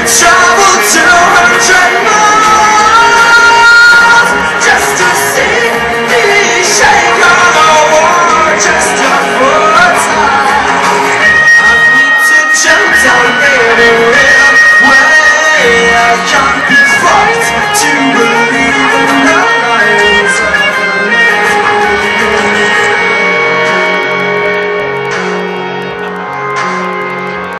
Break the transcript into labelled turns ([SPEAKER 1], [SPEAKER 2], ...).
[SPEAKER 1] travel 200 miles just to see me shake on a wall just a foot high. I need to jump down anywhere where I come.